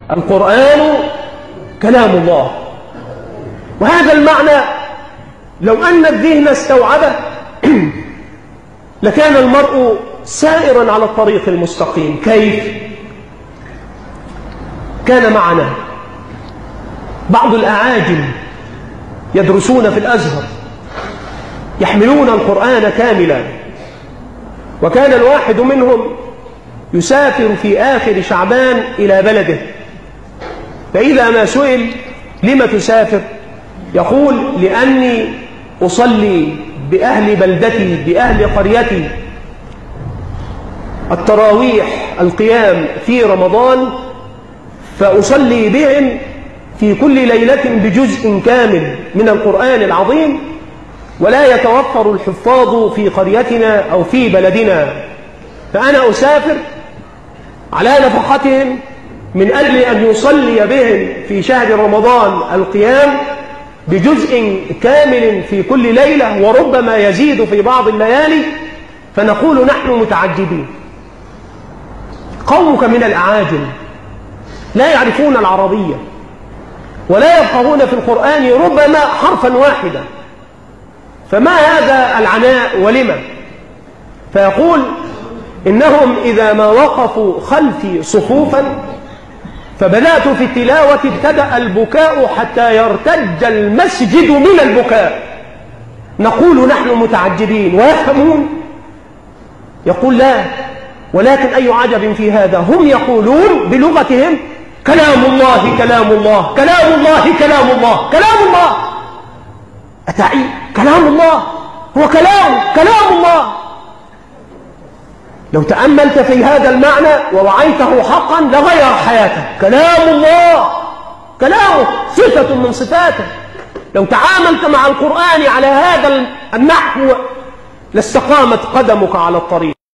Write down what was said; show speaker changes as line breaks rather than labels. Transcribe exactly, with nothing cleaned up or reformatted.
القرآن كلام الله. وهذا المعنى لو أن الذهن استوعبه لكان المرء سائرا على الطريق المستقيم. كيف؟ كان معنا بعض الأعاجم يدرسون في الأزهر يحملون القرآن كاملا، وكان الواحد منهم يسافر في آخر شعبان إلى بلده، فإذا ما سئل لم تسافر يقول لأني أصلي بأهل بلدتي بأهل قريتي التراويح القيام في رمضان، فأصلي بهم في كل ليلة بجزء كامل من القرآن العظيم، ولا يتوفر الحفاظ في قريتنا أو في بلدنا، فأنا أسافر على نفقتهم من أجل أن يصلي بهم في شهر رمضان القيام بجزء كامل في كل ليلة، وربما يزيد في بعض الليالي، فنقول نحن متعجبين. قومك من الأعاجم لا يعرفون العربية ولا يفقهون في القرآن ربما حرفا واحدا، فما هذا العناء ولما؟ فيقول إنهم إذا ما وقفوا خلفي صفوفا فبدأت في التلاوة ابتدأ البكاء حتى يرتج المسجد من البكاء. نقول نحن متعجبين ويفهمون؟ يقول لا، ولكن أي عجب في هذا، هم يقولون بلغتهم كلام الله كلام الله كلام الله كلام الله كلام الله. أتعي كلام الله هو كلام كلام الله. لو تأملت في هذا المعنى ووعيته حقا لغير حياتك. كلام الله كلامه صفة من صفاته. لو تعاملت مع القرآن على هذا النحو لاستقامت قدمك على الطريق.